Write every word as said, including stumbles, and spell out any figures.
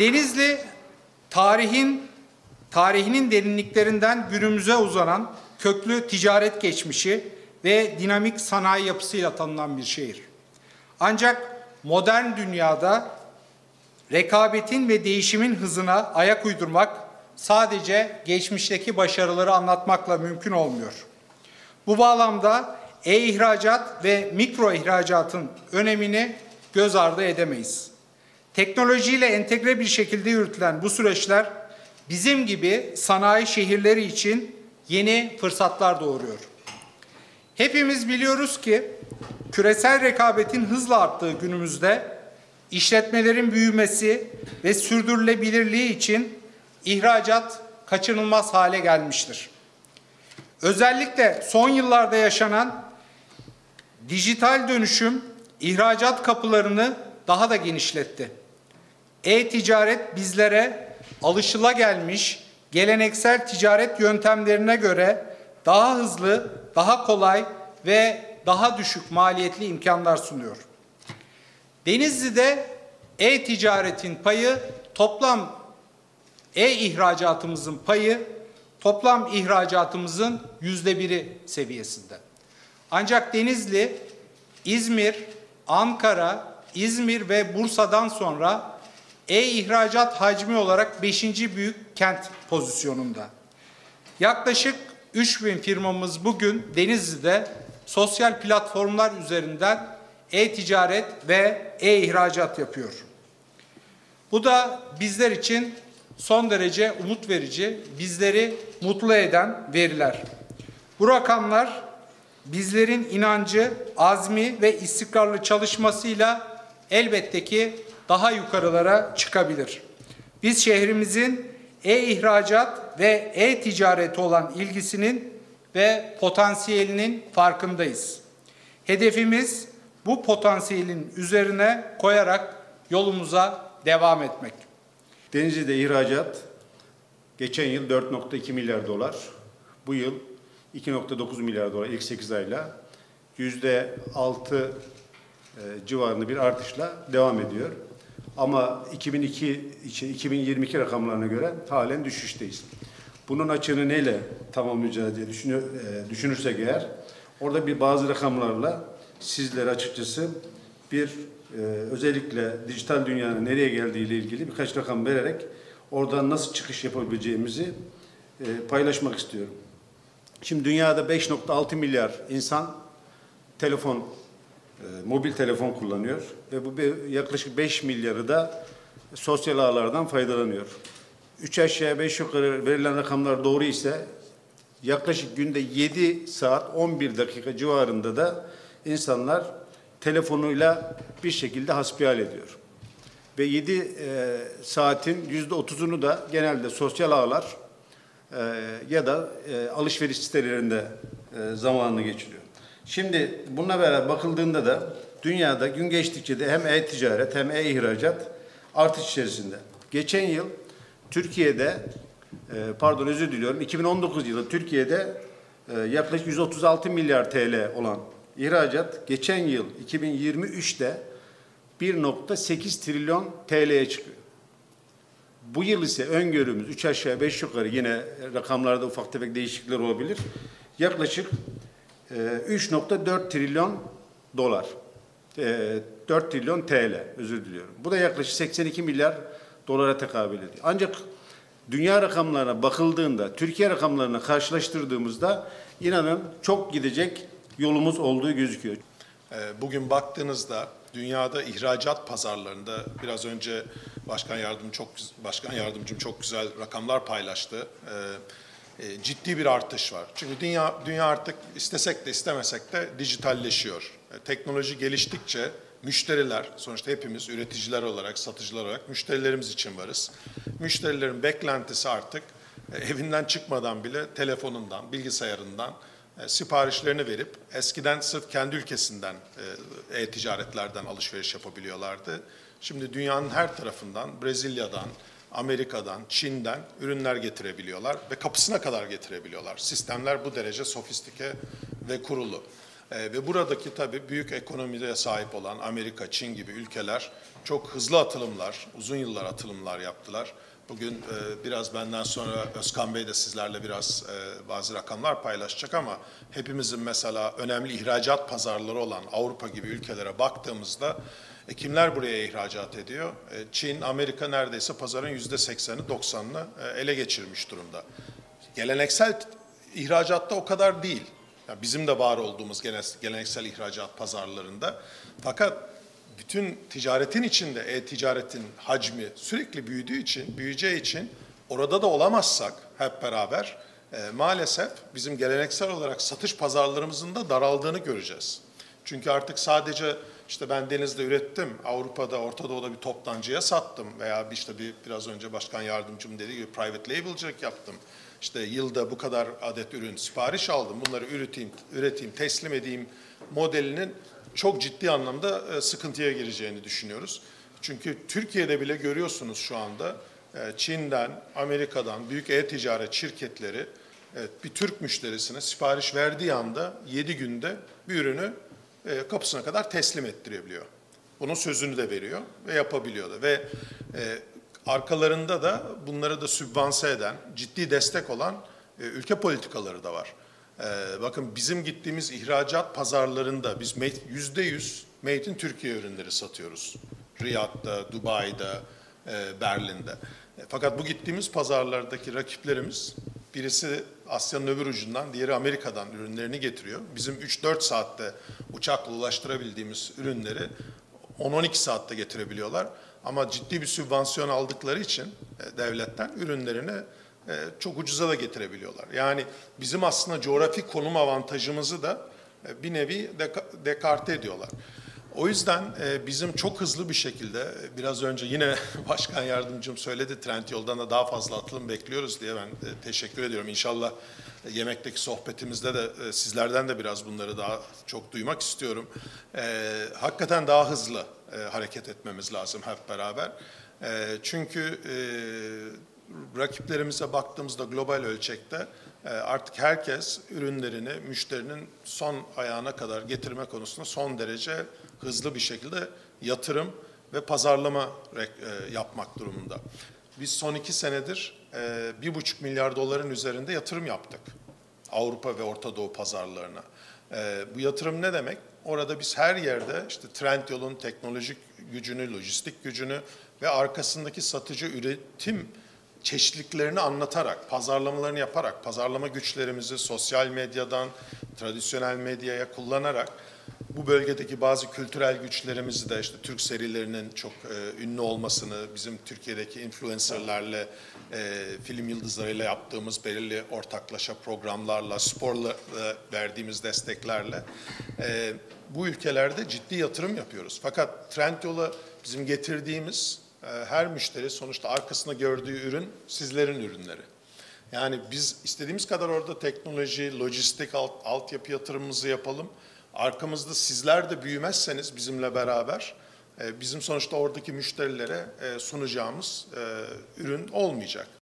Denizli tarihin tarihinin derinliklerinden günümüze uzanan köklü ticaret geçmişi ve dinamik sanayi yapısıyla tanınan bir şehir. Ancak modern dünyada rekabetin ve değişimin hızına ayak uydurmak sadece geçmişteki başarıları anlatmakla mümkün olmuyor. Bu bağlamda e-ihracat ve mikro ihracatın önemini göz ardı edemeyiz. Teknolojiyle entegre bir şekilde yürütülen bu süreçler bizim gibi sanayi şehirleri için yeni fırsatlar doğuruyor. Hepimiz biliyoruz ki küresel rekabetin hızla arttığı günümüzde işletmelerin büyümesi ve sürdürülebilirliği için ihracat kaçınılmaz hale gelmiştir. Özellikle son yıllarda yaşanan dijital dönüşüm ihracat kapılarını daha da genişletti. E-ticaret bizlere alışılagelmiş geleneksel ticaret yöntemlerine göre daha hızlı, daha kolay ve daha düşük maliyetli imkanlar sunuyor. Denizli'de e-ticaretin payı toplam e-ihracatımızın payı toplam ihracatımızın yüzde biri seviyesinde. Ancak Denizli, İzmir, Ankara, İzmir ve Bursa'dan sonra e-ihracat hacmi olarak beşinci büyük kent pozisyonunda. Yaklaşık üç bin firmamız bugün Denizli'de sosyal platformlar üzerinden e-ticaret ve e-ihracat yapıyor. Bu da bizler için son derece umut verici, bizleri mutlu eden veriler. Bu rakamlar bizlerin inancı, azmi ve istikrarlı çalışmasıyla elbette ki daha yukarılara çıkabilir. Biz şehrimizin e-ihracat ve e-ticarete olan ilgisinin ve potansiyelinin farkındayız. Hedefimiz bu potansiyelin üzerine koyarak yolumuza devam etmek. Denizli'de ihracat geçen yıl dört nokta iki milyar dolar, bu yıl iki nokta dokuz milyar dolar ilk sekiz ayla yüzde altı civarında bir artışla devam ediyor. Ama iki bin iki, iki bin yirmi iki rakamlarına göre halen düşüşteyiz. Bunun açığını neyle tamamlayacağız diye düşünür, düşünürsek eğer, orada bir bazı rakamlarla sizlere açıkçası bir e, özellikle dijital dünyanın nereye geldiği ile ilgili birkaç rakam vererek oradan nasıl çıkış yapabileceğimizi e, paylaşmak istiyorum. Şimdi dünyada beş nokta altı milyar insan telefon, e, mobil telefon kullanıyor ve bu yaklaşık beş milyarı da sosyal ağlardan faydalanıyor. Üç aşağı beş yukarı verilen rakamlar doğru ise yaklaşık günde yedi saat on bir dakika civarında da insanlar telefonuyla bir şekilde hasbihal ediyor. Ve yedi e, saatin yüzde otuzunu da genelde sosyal ağlar e, ya da e, alışveriş sitelerinde e, zamanını geçiriyor. Şimdi bununla beraber bakıldığında da dünyada gün geçtikçe de hem e-ticaret hem e-ihracat artış içerisinde. Geçen yıl Türkiye'de, e, pardon özür diliyorum, iki bin on dokuz yılı Türkiye'de e, yaklaşık yüz otuz altı milyar T L olan ihracat geçen yıl iki bin yirmi üçte bir nokta sekiz trilyon T L'ye çıkıyor. Bu yıl ise öngörümüz üç aşağı beş yukarı, yine rakamlarda ufak tefek değişiklikler olabilir. Yaklaşık e, üç nokta dört trilyon dolar. E, dört trilyon T L, özür diliyorum. Bu da yaklaşık seksen iki milyar dolara tekabül ediyor. Ancak dünya rakamlarına bakıldığında, Türkiye rakamlarına karşılaştırdığımızda inanın çok gidecek yolumuz olduğu gözüküyor. Bugün baktığınızda dünyada ihracat pazarlarında biraz önce Başkan Yardımcım çok Başkan Yardımcım çok güzel rakamlar paylaştı. Ciddi bir artış var. Çünkü dünya dünya artık istesek de istemesek de dijitalleşiyor. Teknoloji geliştikçe müşteriler, sonuçta hepimiz üreticiler olarak, satıcılar olarak müşterilerimiz için varız. Müşterilerin beklentisi artık evinden çıkmadan bile telefonundan, bilgisayarından e, siparişlerini verip eskiden sırf kendi ülkesinden e, e-ticaretlerden alışveriş yapabiliyorlardı. Şimdi dünyanın her tarafından, Brezilya'dan, Amerika'dan, Çin'den ürünler getirebiliyorlar ve kapısına kadar getirebiliyorlar. Sistemler bu derece sofistike ve kurulu. E, ve buradaki tabii büyük ekonomiye sahip olan Amerika, Çin gibi ülkeler çok hızlı atılımlar, uzun yıllar atılımlar yaptılar. Bugün e, biraz benden sonra Özkan Bey de sizlerle biraz e, bazı rakamlar paylaşacak ama hepimizin mesela önemli ihracat pazarları olan Avrupa gibi ülkelere baktığımızda e, kimler buraya ihracat ediyor? E, Çin, Amerika neredeyse pazarın yüzde sekseni doksanını e, ele geçirmiş durumda. Geleneksel ihracatta o kadar değil. Yani bizim de var olduğumuz geleneksel ihracat pazarlarında. Fakat bütün ticaretin içinde e-ticaretin hacmi sürekli büyüdüğü için, büyüyeceği için orada da olamazsak hep beraber e, maalesef bizim geleneksel olarak satış pazarlarımızın da daraldığını göreceğiz. Çünkü artık sadece işte ben denizde ürettim, Avrupa'da, Orta Doğu'da bir toptancıya sattım veya işte bir biraz önce başkan yardımcım dediği gibi private label'cılık yaptım. İşte yılda bu kadar adet ürün sipariş aldım, bunları üreteyim, üreteyim, teslim edeyim modelinin çok ciddi anlamda sıkıntıya gireceğini düşünüyoruz. Çünkü Türkiye'de bile görüyorsunuz şu anda Çin'den, Amerika'dan büyük e-ticaret şirketleri bir Türk müşterisine sipariş verdiği anda yedi günde bir ürünü kapısına kadar teslim ettirebiliyor. Bunun sözünü de veriyor ve yapabiliyor da. Ve arkalarında da bunları da sübvanse eden, ciddi destek olan ülke politikaları da var. Ee, bakın bizim gittiğimiz ihracat pazarlarında biz yüzde yüz Made in Türkiye ürünleri satıyoruz. Riyad'da, Dubai'de, e, Berlin'de. E, fakat bu gittiğimiz pazarlardaki rakiplerimiz birisi Asya'nın öbür ucundan, diğeri Amerika'dan ürünlerini getiriyor. Bizim üç dört saatte uçakla ulaştırabildiğimiz ürünleri on on iki saatte getirebiliyorlar. Ama ciddi bir sübvansiyon aldıkları için e, devletten ürünlerini e, çok ucuza da getirebiliyorlar. Yani bizim aslında coğrafi konum avantajımızı da e, bir nevi deka, dekarte ediyorlar. O yüzden e, bizim çok hızlı bir şekilde, e, biraz önce yine başkan yardımcım söyledi, Trendyol'dan da daha fazla atılım bekliyoruz diye ben e, teşekkür ediyorum. İnşallah e, yemekteki sohbetimizde de e, sizlerden de biraz bunları daha çok duymak istiyorum. E, hakikaten daha hızlı e, hareket etmemiz lazım hep beraber. E, çünkü e, rakiplerimize baktığımızda global ölçekte e, artık herkes ürünlerini müşterinin son ayağına kadar getirme konusunda son derece hızlı bir şekilde yatırım ve pazarlama e, yapmak durumunda. Biz son iki senedir e, bir buçuk milyar doların üzerinde yatırım yaptık Avrupa ve Orta Doğu pazarlarına. E, bu yatırım ne demek? Orada biz her yerde işte Trendyol'un teknolojik gücünü, lojistik gücünü ve arkasındaki satıcı üretim çeşitliliklerini anlatarak, pazarlamalarını yaparak, pazarlama güçlerimizi sosyal medyadan tradisyonel medyaya kullanarak bu bölgedeki bazı kültürel güçlerimizi de işte Türk serilerinin çok e, ünlü olmasını, bizim Türkiye'deki influencerlarla, e, film yıldızlarıyla yaptığımız belirli ortaklaşa programlarla, sporla e, verdiğimiz desteklerle e, bu ülkelerde ciddi yatırım yapıyoruz. Fakat Trendyol'a bizim getirdiğimiz her müşteri sonuçta arkasında gördüğü ürün sizlerin ürünleri. Yani biz istediğimiz kadar orada teknoloji, lojistik alt, altyapı yatırımımızı yapalım. Arkamızda sizler de büyümezseniz bizimle beraber bizim sonuçta oradaki müşterilere sunacağımız ürün olmayacak.